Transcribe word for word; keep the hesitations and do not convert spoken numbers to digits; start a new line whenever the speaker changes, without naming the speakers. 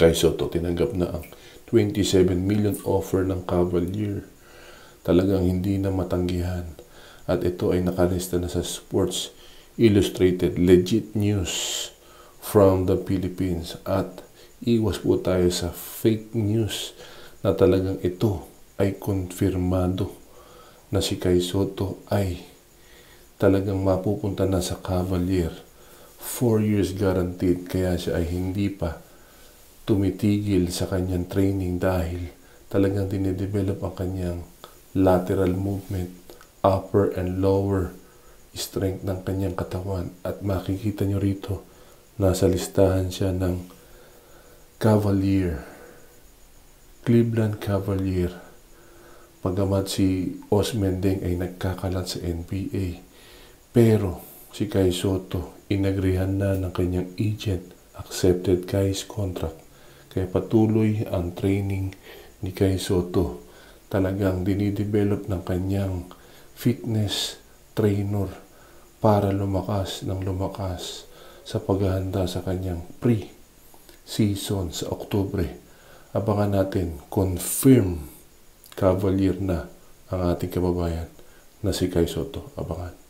Kai Sotto tinanggap na ang twenty-seven million offer ng Cavalier. Talagang hindi na matanggihan. At ito ay nakalista na sa Sports Illustrated. Legit news from the Philippines. At iwas po tayo sa fake news na talagang ito ay konfirmado na si Kai Sotto ay talagang mapupunta na sa Cavalier. Four years guaranteed, kaya siya ay hindi pa tumitigil sa kanyang training dahil talagang dinidevelop ang kanyang lateral movement, upper and lower strength ng kanyang katawan. At makikita nyo rito, nasa listahan siya ng Cavalier, Cleveland Cavalier. Pagamat si Osman Deng ay nagkakalat sa N B A, pero si Kai Sotto inagrihan na ng kanyang agent, accepted Kai's contract. Kaya patuloy ang training ni Kai Sotto. Talagang dinidevelop ng kanyang fitness trainer para lumakas ng lumakas sa paghahanda sa kanyang pre-season sa Oktubre. Abangan natin, confirm Cavalier na ang ating kababayan na si Kai Sotto. Abangan.